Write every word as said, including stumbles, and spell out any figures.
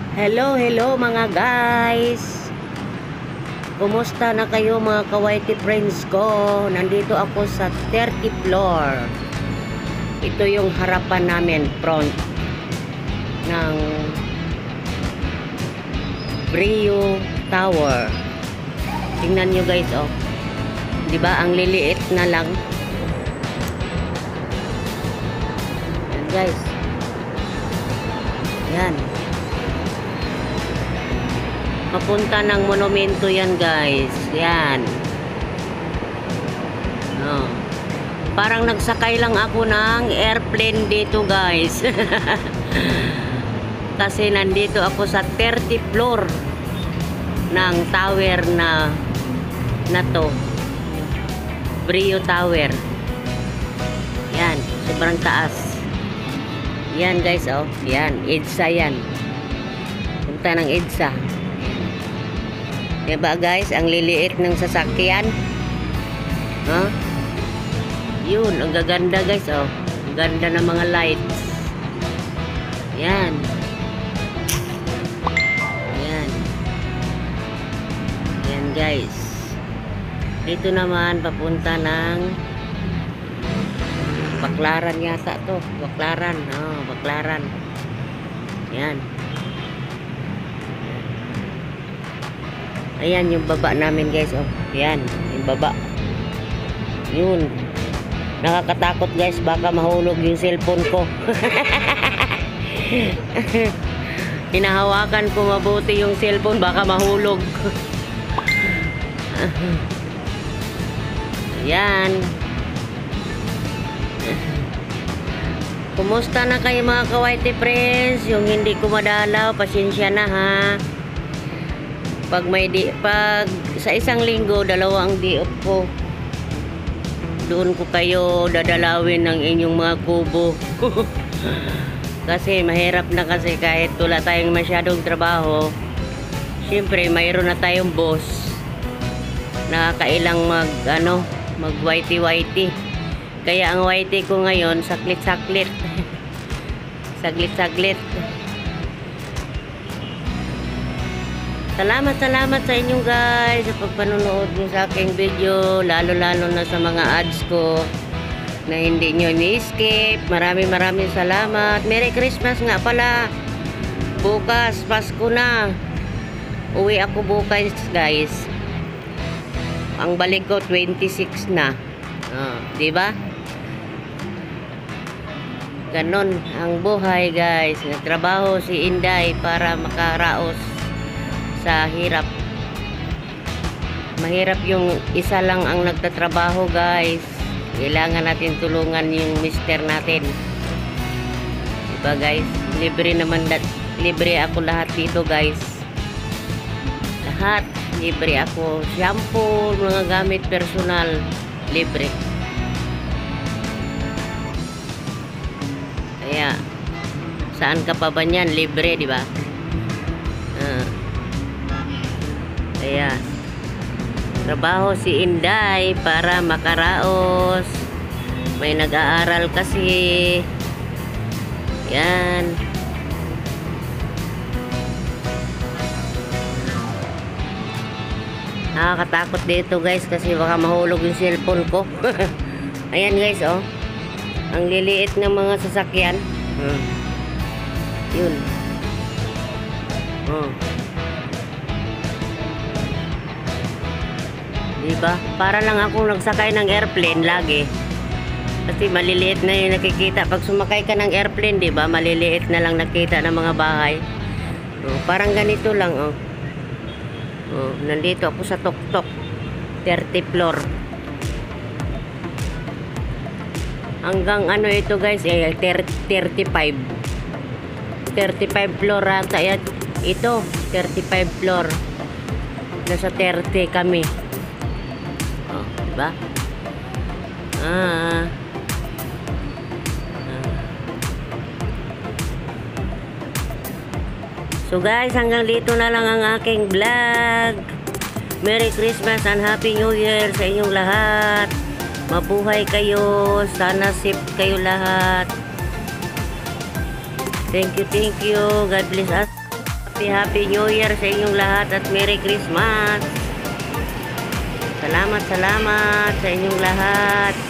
Hello, hello mga guys. Kumusta na kayo mga kawaiti friends ko? Nandito ako sa thirtieth floor. Ito yung harapan namin, front ng Brio Tower. Tingnan nyo guys, oh. 'Di ba ang liliit na lang? Yan guys. Yan. Papunta ng monumento yan guys. Yan. Oh. Parang nagsakay lang ako ng airplane dito guys. Kasi nandito ako sa thirtieth floor ng tower na na to. Brio Tower. Yan. Sobrang taas. Yan guys, oh. Yan. EDSA yan. Punta ng EDSA. Diba guys, ang liliit ng sasakyan. Huh? Yun, ang gaganda guys, oh. Ang ganda ng mga lights. Yan. Yan. Yan guys. Dito naman papunta ng Baklaran yata to. Baklaran, oh, Baklaran. Yan. Ayan yung baba namin guys, oh. Yan, yung baba. Yun. Nakakatakot guys, baka mahulog yung cellphone ko. Hinahawakan ko mabuti yung cellphone, baka mahulog. Yan. Kumusta na kayo mga kawaiti friends? Yung hindi ko madalaw, pasensya na ha. Pag may di, pag sa isang linggo, dalawang di off ko. Doon ko kayo dadalawin ng inyong mga kubo. Kasi mahirap na kasi kahit wala tayong masyadong trabaho. Siyempre, mayroon na tayong boss. Nakakailang mag, ano, mag whitey-whitey. Kaya ang whitey ko ngayon, saklit-saklit. Saglit-saglit. Salamat, salamat sa inyong guys sa pagpanonood nyo sa aking video, lalo-lalo na sa mga ads ko na hindi nyo ni-skip. Maraming maraming salamat. Merry Christmas nga pala. Bukas, Pasko na. Uwi ako bukas guys. Ang balik ko twenty-six na. Oh, diba? Ganon ang buhay guys. Nagtrabaho si Inday para makaraos sa hirap. Mahirap yung isa lang ang nagtatrabaho guys. Kailangan natin tulungan yung mister natin. Diba guys? Libre naman, libre ako lahat dito guys. Lahat libre ako. Shampoo, mga gamit personal, libre. Kaya saan ka pa ba niyan? Libre, diba? Ah. Kaya trabaho si Inday para makaraos. May nag-aaral kasi. Yan. Nakakatakot dito guys kasi baka mahulog yung cellphone ko. Ayan guys, oh. Ang liliit ng mga sasakyan. Hmm. Yun. Oh. Diba? Para lang ako nagsakay ng airplane lagi. Kasi maliliit na yung nakikita. Pag sumakay ka ng airplane, diba? Maliliit na lang nakita ng mga bahay. Oh, parang ganito lang, oh. Oh, nandito ako sa Tuktok. thirtieth floor. Hanggang ano ito guys, eh, thirty-five. thirty-five floor ata. Ito, thirty-five floor. Nasa thirty kami. Oh, diba? Ah. ah. So guys, hanggang dito na lang ang aking vlog. Merry Christmas and Happy New Year sa inyong lahat. Mabuhay kayo. Sana safe kayo lahat. Thank you, thank you. God bless us. happy happy New Year sa inyong lahat at Merry Christmas. Salamat, salamat sa inyong lahat.